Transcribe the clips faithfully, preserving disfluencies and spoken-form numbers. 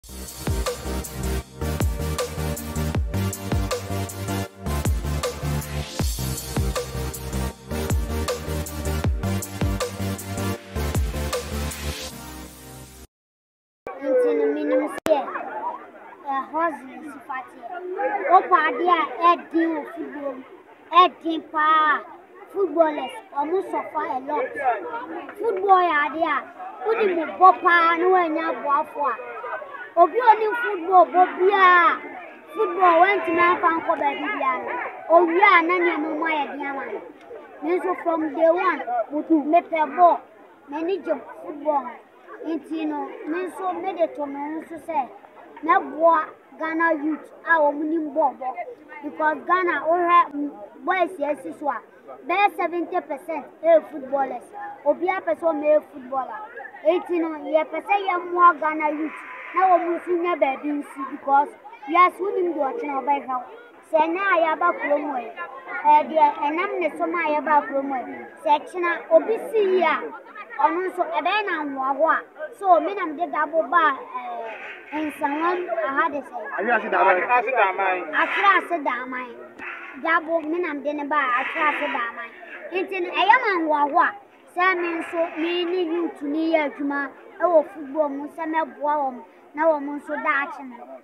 Husband, Opadia, Eddie, football, Eddie Pa, footballers, almost suffer a lot. Football idea, putting the Bopa, no one now for. Obioni football, Bobia, football went to my uncle baby. Oh, yeah, Nanya Mumaya Diamond. So from day one, we to make a ball, manage football. Intino, Menso made it to me to say. Now, Ghana youth are winning ball because Ghana all have boys, yes, is one. There seventy percent are footballers. Obia person male footballer. Eighteen year percent are more Ghana youth. Now I'm moving a baby because we are swimming to watching our background. Say now I have a promo. Eh, dear, and I'm the summer I have a promo. Section of O B C here. Also, a ben and Wawa. So, men am the Dabo bar. And someone I had to say, I class that mine. Dabo minam dinner bar, I class that mine. It's an Ayaman Wawa. Salmon so many you to near Juma, our football, Musama Boam, now among so Dutch.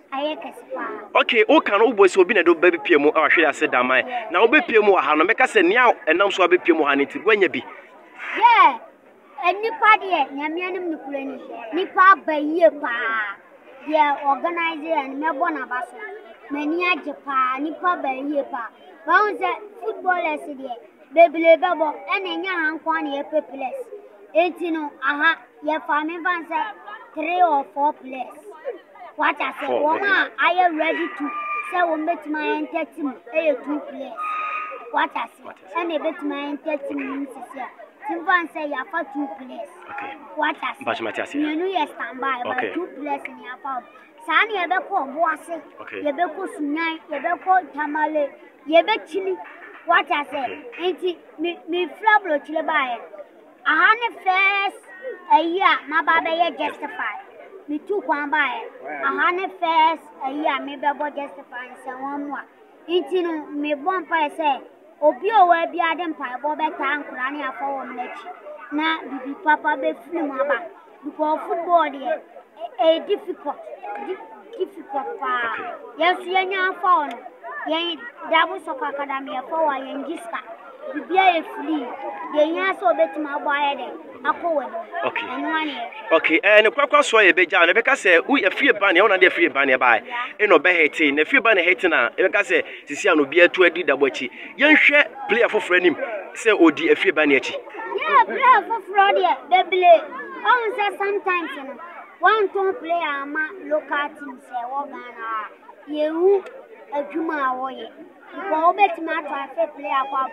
Okay, O can always be a baby P M O or should I say that mine. Now be P M O Hana make us a now and now so be P M O Hanity when you be. Yeah, and Nipa dear, Yamianum Nukulani, Nipa by year pa. Yeah, organizer and Melbourne Abasso. Many at Japan, Nipa by year pa. Bounce at footballers here, baby Babo, and a young one year pepperless. Eighteen, aha, your family fans at three or four players. What I said, Woma, I am ready to say, one bet my entertainment, a two players. What I said, and a bet my entertainment is here. Simpan say you have two players. Okay. What I say? You know you stand by about two players in your farm. Sani you be call Boase. Okay. You be call Sunyai. You be call Tamale. You be Chili. What I say? Ain't me me flablo Chile by. A hundred first a year. My baby justify. Me two one by. A hundred first a year. Me baby justify. Say one more. Ain't you me one by say. Obio we be adam pa bo be tan kurani afọ wo mnachi na bibi papa be film aba because football dey e difficult difficult pa yes yenya afọ no yen Dabo soccer academy afọ wa yen giska bibi e free yen so betima abo ayede akọ we okay enu ani okay eh ne kwakwa so ye beja na be ka say u ye free ban ye wona dey free ban ye bai e no be hate na free ban hate na e be ka say sisi an obi atu adi Dabo chi yen hwe player for friend him say odi e free ban ye chi yeah player for fraud there they play on say sometimes you know one two player ama local team say wo Ghana yewu adwuma awoye because obetima transfer player kwa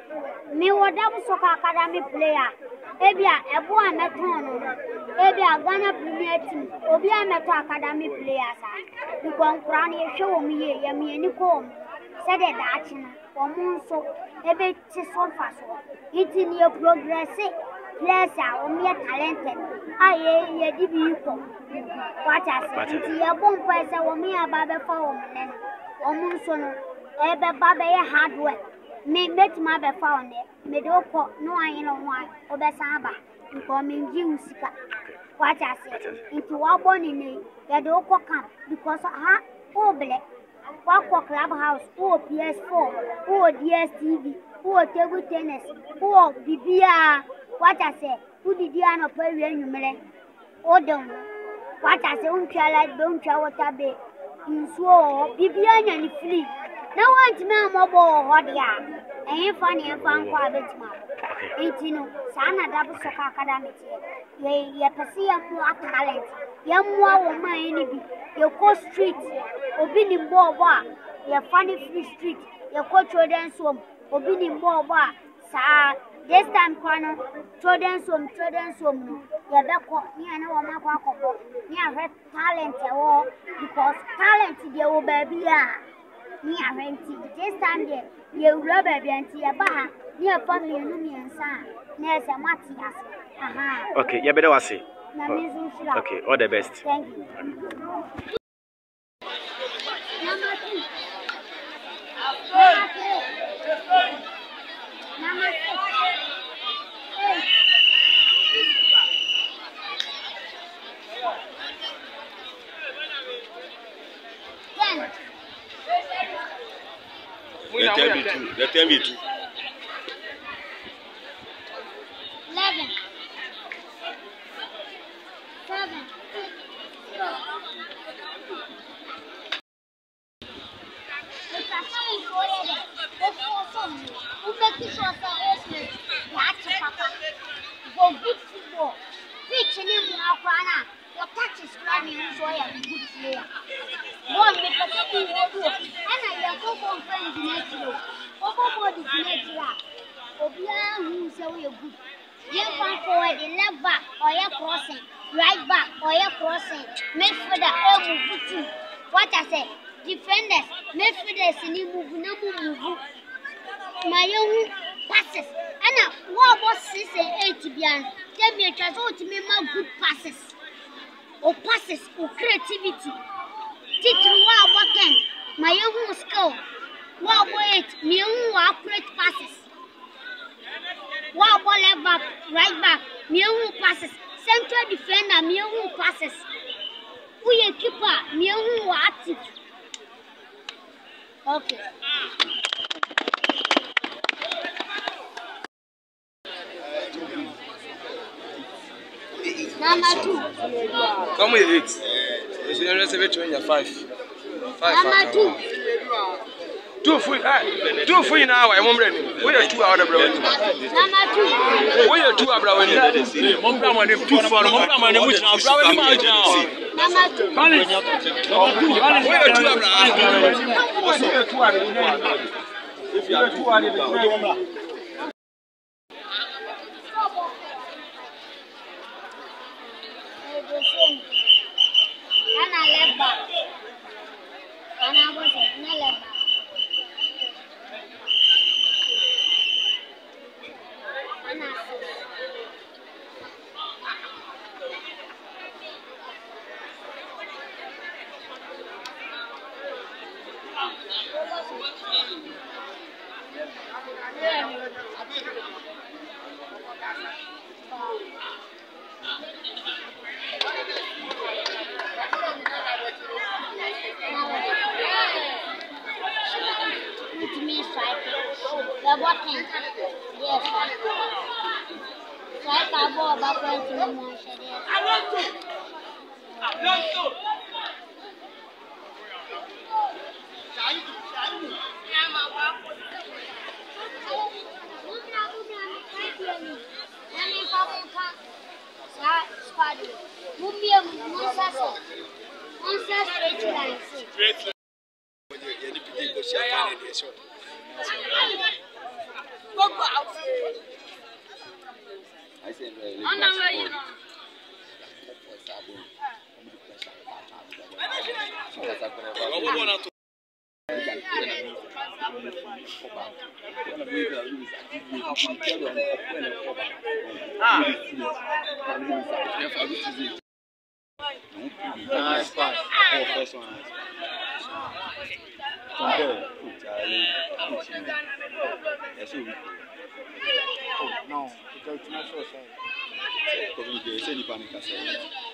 me wo Dabo soccer academy player ebia ebo ameton no ebia Ghana Premier team obi ameto academy players a because nkran ye hwe wo miye ye me ni ko say the dachi na omo so ebe ti so fa so it in your progress players a omo ye talented aye ye di bi ko what I say it ye bon pa say omo ye ba be fa omo ne omo so no ebe ba be ye hard work me bet ma be fa on there me do ko no ayin no one obesaba because me ngi usika what I say into wa boni ne ye do ko camp because ha oble wa ko clubhouse o P S four o D S T V o table tennis o bibia what I say who did you no pay we nwumere o don what I say untwa like don't twa water be nsuo bibia nya ni free na want me amobo ho dia eh fa ne fa nko abetima eighteen sana Dabo soccer academy ye ye pese ya mo talent ye mo wo man ni bi ye ko street obi ni mbo bo a ye funny free street ye ko children's home obi ni mbo bo a sa this time kono children's home children's home no ye be ko ni ana wo ma kwa ko ni a talent e wo because talent dey wo baby a ni a renti this time there ye wura baby anti ye ba ha ni e family no mi ensa na e se mati as aha okay ye be dey wase Okay, all the best. Thank you. Number two. Number three. Number six. Eight. Ten. Let them be two. Let them be two. Eleven. Seven. Forward, left back, or you're crossing, right back, or you're crossing, midfielder, or move. What I say, defenders, midfielders, and you move, no move. My own passes, and a what was six and eight beyond. Tell me, it was to me more good passes, or passes, or creativity. Teach me what working, my own skill, what wait, me own accurate passes. Wow, ball left back, right back, me who passes, central defender, me who passes. We a keeper, me who active. Okay. Number two. Come with it. You should only say twenty five. Five. Number two. Two for you. Two for you now. I'm ready. We are two out of the Number two. We are two out of the Mom, I'm two for Mom, I'm going to now. Number two. We are two out of if you are two out of the And I left back. And I was a left back. The walking. Yes. So I can go about going to the motion. I want to. I want to. I said, nice pass. Oh, first one. Oh, no, because it's not so sad. Communiquer, c'est du panique à ça.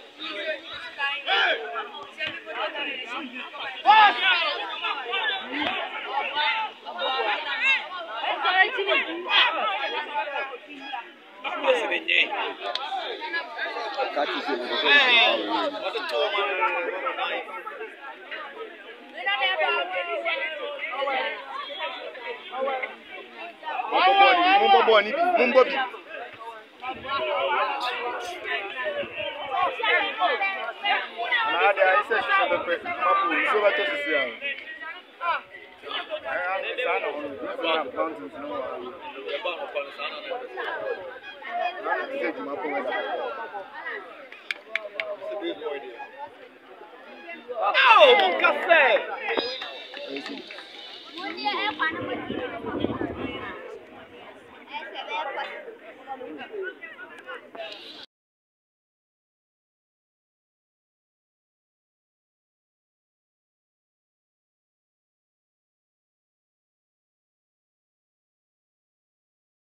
Oh, mon café!